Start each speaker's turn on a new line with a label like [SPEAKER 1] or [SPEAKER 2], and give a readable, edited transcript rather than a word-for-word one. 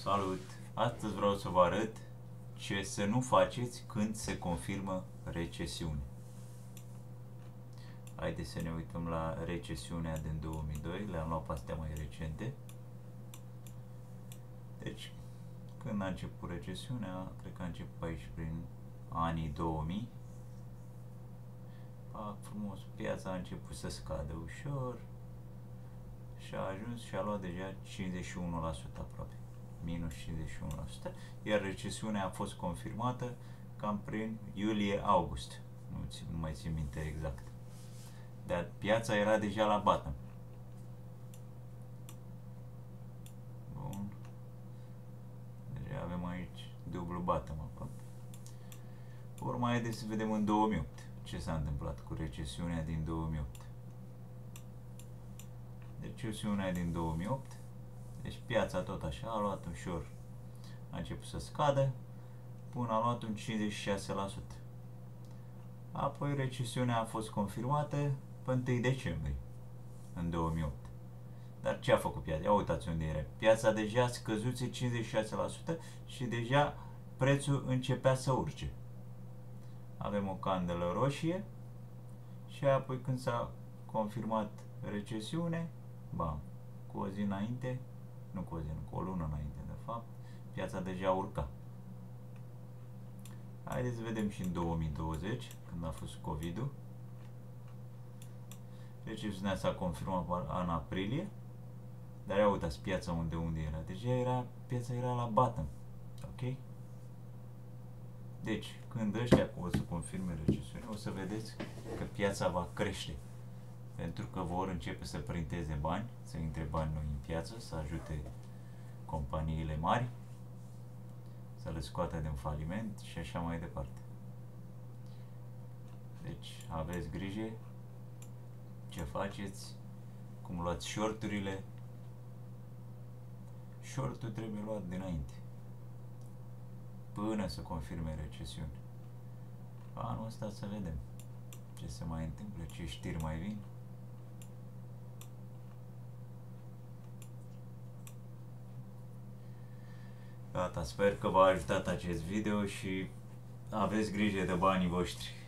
[SPEAKER 1] Salut! Astăzi vreau să vă arăt ce să nu faceți când se confirmă recesiune. Haideți să ne uităm la recesiunea din 2002, le-am luat pe astea mai recente. Deci, când a început recesiunea, cred că a început aici prin anii 2000. Pac, frumos, piața a început să scadă ușor și a ajuns și a luat deja 51% aproape. Minus 51%, iar recesiunea a fost confirmată cam prin iulie-august, nu mai țin minte exact. Dar piața era deja la bottom. Bun. Deja avem aici dublu bottom aproape. Urma, haideți să vedem în 2008 ce s-a întâmplat cu recesiunea din 2008. Recesiunea din 2008, deci piața tot așa a luat ușor, a început să scadă până a luat un 56%. Apoi recesiunea a fost confirmată pe 1 decembrie în 2008. Dar ce a făcut piața? Ia uitați unde era. Piața deja scăzuse 56% și deja prețul începea să urce. Avem o candelă roșie și apoi când s-a confirmat recesiune, bam, cu o zi înainte, nu cu o zi, cu o lună înainte de fapt, piața deja urca. Haideți să vedem și în 2020, când a fost COVID-ul. Recesiunea s-a confirmat în aprilie, dar ia uitați piața unde era. Deja piața era la bottom. Ok? Deci, când ăștia o să confirme recesiunea, o să vedeți că piața va crește. Pentru că vor începe să printeze bani, să intre bani noi în piață, să ajute companiile mari, să le scoată din faliment și așa mai departe. Deci, aveți grijă ce faceți, cum luați shorturile. Shortul trebuie luat dinainte, până să confirme recesiune. Anul ăsta să vedem ce se mai întâmplă, ce știri mai vin. Gata, sper că v-a ajutat acest video și aveți grijă de banii voștri.